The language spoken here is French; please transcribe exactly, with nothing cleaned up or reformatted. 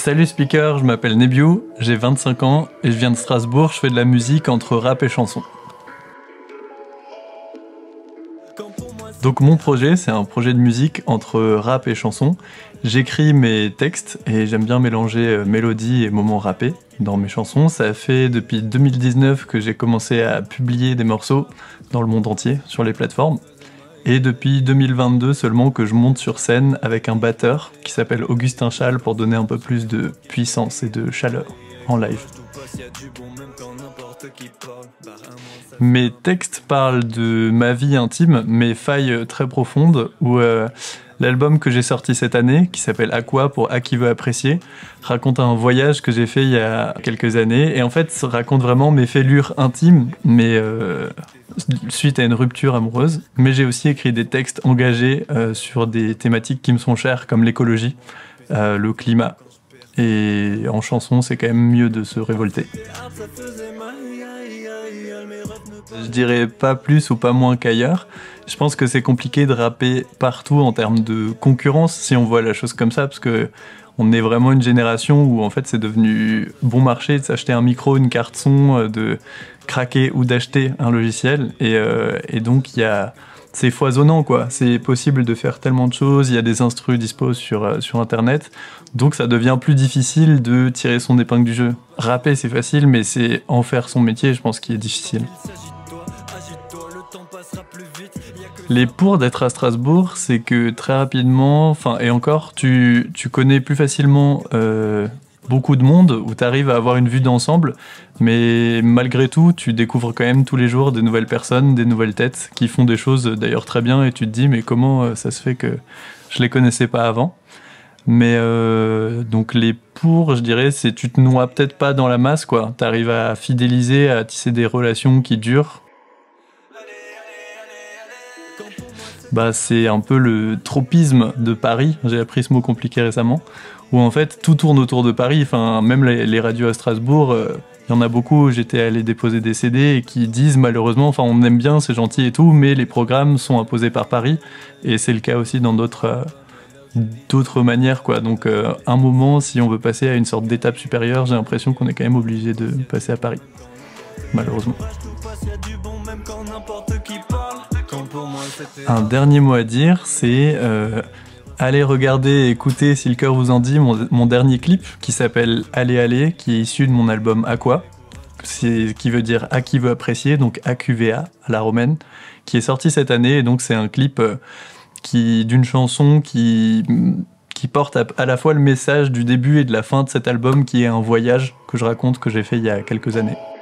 Salut speaker, je m'appelle Nebiu, j'ai vingt-cinq ans et je viens de Strasbourg, je fais de la musique entre rap et chanson. Donc mon projet, c'est un projet de musique entre rap et chanson. J'écris mes textes et j'aime bien mélanger mélodie et moments rappés dans mes chansons. Ça fait depuis deux mille dix-neuf que j'ai commencé à publier des morceaux dans le monde entier, sur les plateformes. Et depuis deux mille vingt-deux seulement que je monte sur scène avec un batteur qui s'appelle Augustin Chal pour donner un peu plus de puissance et de chaleur en live. Mes textes parlent de ma vie intime, mes failles très profondes, où euh, l'album que j'ai sorti cette année, qui s'appelle Aqua pour A qui veut apprécier, raconte un voyage que j'ai fait il y a quelques années, et en fait ça raconte vraiment mes fêlures intimes, mais euh, suite à une rupture amoureuse. Mais j'ai aussi écrit des textes engagés euh, sur des thématiques qui me sont chères, comme l'écologie, euh, le climat. Et en chanson, c'est quand même mieux de se révolter. Je dirais pas plus ou pas moins qu'ailleurs. Je pense que c'est compliqué de rapper partout en termes de concurrence, si on voit la chose comme ça, parce que on est vraiment une génération où en fait c'est devenu bon marché de s'acheter un micro, une carte son, de craquer ou d'acheter un logiciel. Et, euh, et donc il y a... c'est foisonnant quoi, c'est possible de faire tellement de choses, il y a des instrus dispo sur, euh, sur internet, donc ça devient plus difficile de tirer son épingle du jeu. Rapper c'est facile, mais c'est en faire son métier, je pense, qui est difficile. Les pour d'être à Strasbourg, c'est que très rapidement, enfin et encore, tu, tu connais plus facilement euh, beaucoup de monde, où tu arrives à avoir une vue d'ensemble, mais malgré tout, tu découvres quand même tous les jours des nouvelles personnes, des nouvelles têtes, qui font des choses d'ailleurs très bien, et tu te dis mais comment ça se fait que je les connaissais pas avant. Mais euh, donc les pour, je dirais, c'est tu te noies peut-être pas dans la masse, quoi. Tu arrives à fidéliser, à tisser des relations qui durent. Bah, c'est un peu le tropisme de Paris, j'ai appris ce mot compliqué récemment, où en fait tout tourne autour de Paris, enfin, même les, les radios à Strasbourg, il euh, y en a beaucoup, j'étais allé déposer des C D et qui disent malheureusement, enfin on aime bien, c'est gentil et tout, mais les programmes sont imposés par Paris, et c'est le cas aussi dans d'autres euh, d'autres manières, quoi. Donc euh, un moment, si on veut passer à une sorte d'étape supérieure, j'ai l'impression qu'on est quand même obligé de passer à Paris, malheureusement. Un dernier mot à dire, c'est euh, allez regarder et écouter, si le cœur vous en dit, mon, mon dernier clip qui s'appelle Allez Allez, qui est issu de mon album Aqua, c'est, qui veut dire A qui veut apprécier, donc A Q V A à la romaine, qui est sorti cette année, et donc c'est un clip euh, qui, d'une chanson qui, qui porte à, à la fois le message du début et de la fin de cet album, qui est un voyage que je raconte, que j'ai fait il y a quelques années.